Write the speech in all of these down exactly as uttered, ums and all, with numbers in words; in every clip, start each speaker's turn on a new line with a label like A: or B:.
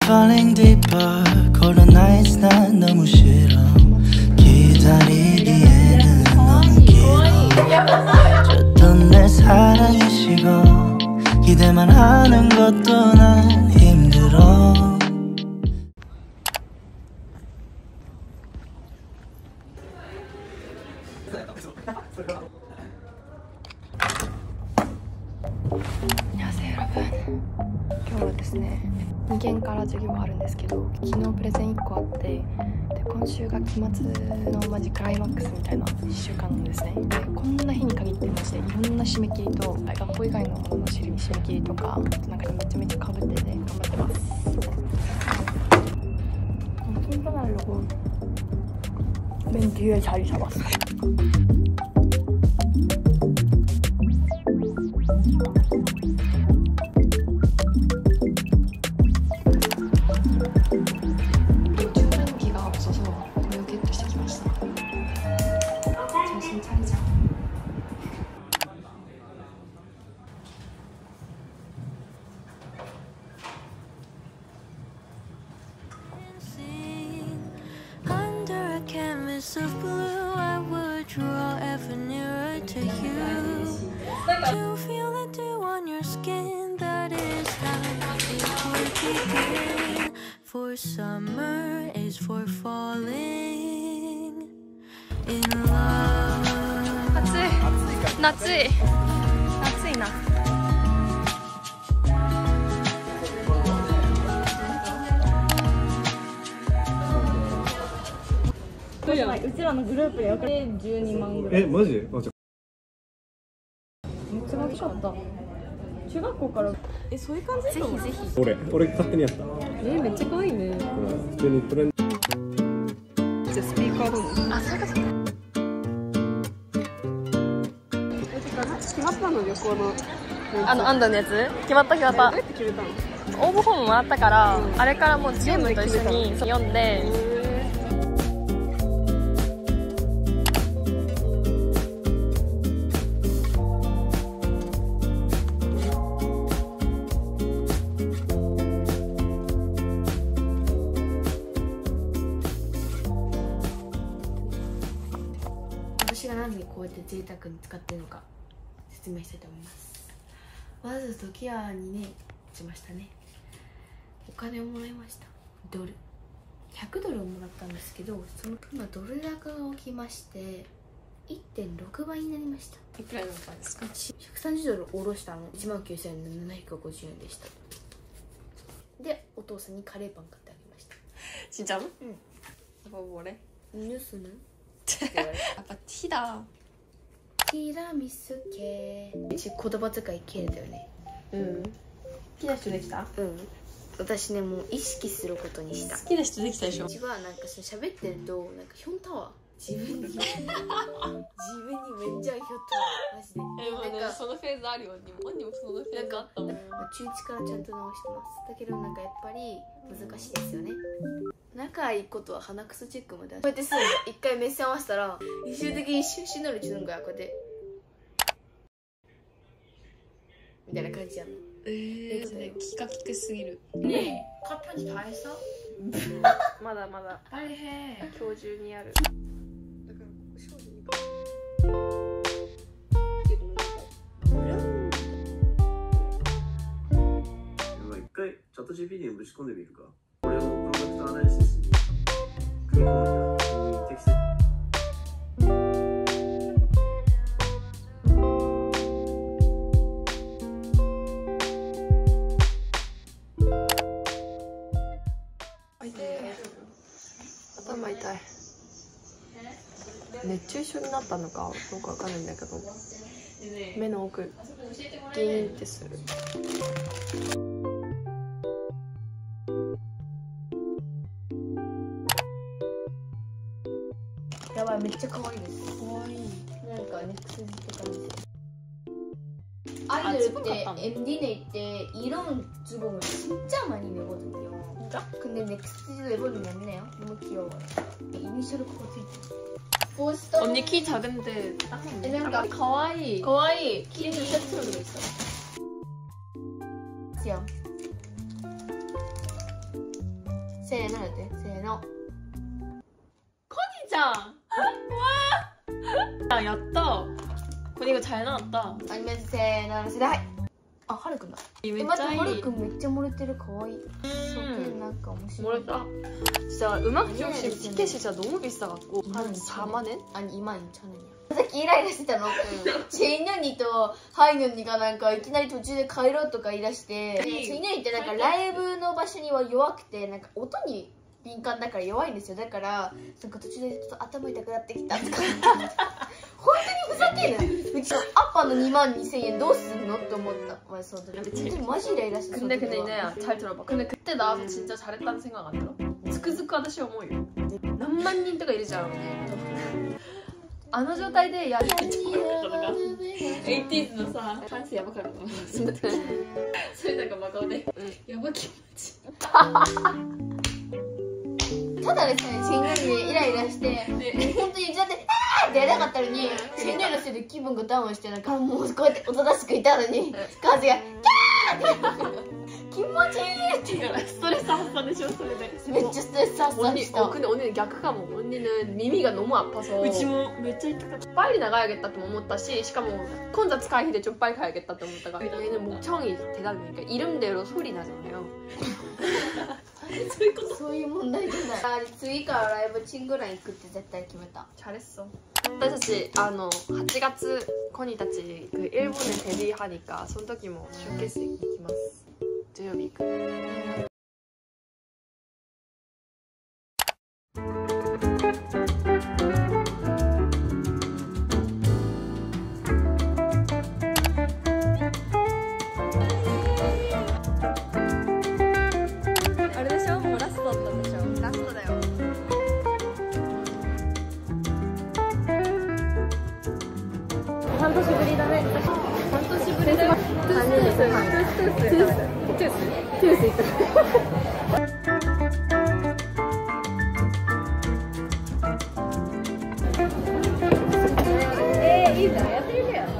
A: falling deeper. Cold nights 난 너무 싫어. 기다리기에는 너무 길어. 줬던 내 사랑이 식어. 기대만 하는 것도 난 힘들어.
B: 안녕하세요 여러분. 今日はですねに限から授業があるんですけど、昨日プレゼンいっこあって、で今週が期末のマジクライマックスみたいないっしゅうかんなんですね。でこんな日に限ってまして、いろんな締め切りと学校以外のものの締め切りとかなんかめちゃめちゃかぶってて頑張ってます。Punta na loob. twenty-two 자리 잡았어.
C: Of blue, I would draw ever nearer to you. To feel the dew on your skin, that is how it would begin. For summer is for falling in love.
B: 暑い。夏い。暑いな。
D: うちらのグループで分かれじゅうにまんぐらい。
E: え、マジ？あ、じゃ
D: めっちゃまずかった。中学校からえ、そういう感じ？
B: ぜひぜひ。
E: 俺、俺勝手にやった。
D: え、めっちゃ可愛いね。
E: うん、普通にトレンド。
D: じゃあスピーカーどう？
B: あ、そうかそうか。
D: 決まったの旅行の。
B: あのアンダのやつ決まった決まった。
D: どうやって決めたの？
B: 応募フォームもらったから、うん、あれからもうチームと一緒に読んで。
F: 私がなぜこうやって贅沢に使っているのか説明したいと思います。まず時はにねんしましたね。お金をもらいました。ドルひゃくドルをもらったんですけど、その今ドル高が起きまして いってんろく 倍になりました。
D: いくらだったんですか？
F: ひゃくさんじゅうドル下ろしたのいちまんきゅうせんななひゃくごじゅうえんでした。でお父さんにカレーパン買ってあげました。
D: しんちゃん？うん。やっぱ俺？
F: ニュースの
D: やっぱティラ
F: ティラミス系言葉遣い系だよね。
D: うん。好きな人できた？
F: うん。私ね、もう意識することにした。
D: 好きな人できたでしょ？
F: うちはなんかその喋ってるとなんかヒョンタワー自分に自分にめっちゃヒョンタワーマジで。
D: え、なんかそのフェーズあるよ。日本にもそのフェーズあったもん。
F: 中いちからちゃんと直してます。だけどなんかやっぱり難しいですよね。仲いいことは鼻くそチェックまでこうやってすぐ一回目線合わせたら一瞬的に一瞬死ぬるちゅうんがこうやってみたいな感じやんの。
D: えー、気が利くすぎる。
F: ねえ、カップに大変さ
D: まだまだ
F: 大変
D: 今日中にある。だからここ商品
E: 一回チャット ジーピーティー にぶち込んでみるか。これをプロダクトアナリシスに組み込むには適切。
D: 頭痛い。熱中症になったのかどうかわかんないんだけど、目の奥ギーンってする。
F: やばい、めっちゃ可愛いです。可愛い。なんかネクスジって感じ。アイドルって 엠디네 때 이런 주공을 진짜 많이 내거든요. 진짜? 근데 넥스트도 앨범이 냈네요. 너무 귀여워요. 이니셜 코드 있죠.
D: 언니 키 작은데 딱
F: 뭔가 가와이. 가와이. 키를 세트로 들어있어. 지영. せーのだってせーの
D: コニちゃんわあやったコニが잘 나왔다
F: アニメせーのせーのはいあ、はるくんだ
D: めっち
F: 待って、は
D: ゃいい
F: るくんめっちゃ漏れてるかわいいそうなんか面白い
D: 모르겠다 진짜 음악 교실 티켓이 진짜 너무 비싸갖고 한 사만 엔?
F: 아니 이만 이천 원이야さっきイライラしてたのチェイヌニとハイヌニがなんかいきなり途中で帰ろうとか言い出してチェイヌニってなんかライブの場所には弱くてなんか音に敏感だから弱いんですよだからなんか途中でちょっと頭痛くなってきたとか本当にふざけんなうちのアッパーのにまんにせんえんどうすんのって思った前その時本当にマジイライラして
D: 근데 근데 이내야 잘 들어봐 근데 그때 나와서 진짜 잘했다는 생각 안 들어? 스크스크 하듯이 어머요 몇만 人とかいるじゃんあの状態でやるって言ってもらったのがエイティーズのさダンスやばかったのそれなんか真顔で、うん、やば気持ち
F: ただですね、チェンニャンにイライラして、本当にだって「あー!」ってやりたかったのにチェンニャンのせいで気分がダウンしてなんかもうこうやっておとなしくいたのにカズが「キャー!」って気持ちいいって言うから
D: ストレス発散でしょそれで
F: めっちゃストレス発散した
D: 언니, 어, 근데 언니는 약하고 언니는耳が 너무 아파서
B: 우치모めっちゃ痛かった
D: 빨리 나가야겠다 또思ったし 시카모 혼자 스카이히데 좀 빨리 가야겠다 또思ったが 얘는 목청이 대단하니까 이름대로 소리 나잖아요
F: そういう問題じゃない次からライブチンぐらい行くって絶対決めた
D: 잘했어 私たちあのはちがつコニたち그 일본에 데뷔하니까 その時もショーケース行きます土曜日行くあれでしょもうラストだったんでしょラストだよ半年ぶりだね半年ぶりだよトゥーストゥーストゥーストゥーストゥーストゥーストゥース行くえー、いいじゃんやってみてよ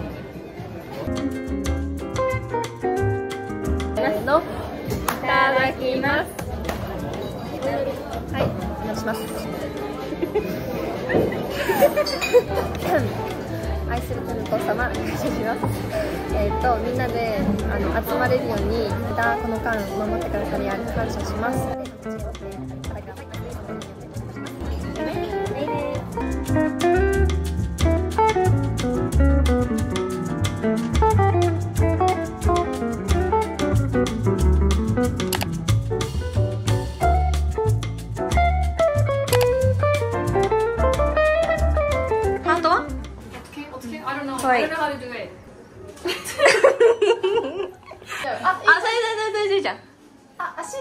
D: ナスのいただきますはいお願いします愛するトルコ様、感謝します。えっと、みんなであの集まれるように、またこの間守ってくださり感謝します。はい。あ、あ、それそれそれじゃん。あ、足。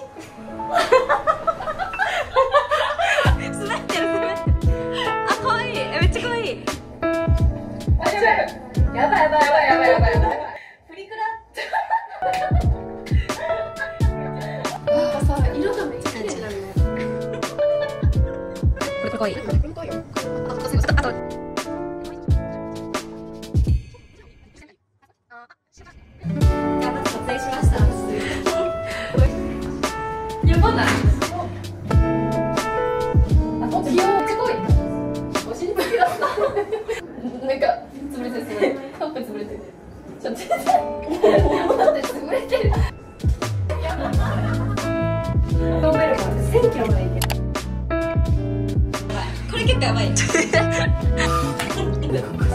D: 滑ってる滑ってる。あ、可愛い。めっちゃ可愛い。やばいやばいやばいやばいやばいやばいやばい。プリクラ。なんかさ、色がめっちゃ綺麗だね。これ可愛い。これ可愛いよ。あと。なんか潰れてる潰れてるカップ潰れてるちょっと待って潰れてるドーベルマンせんキロまでいけるこれ結構やばい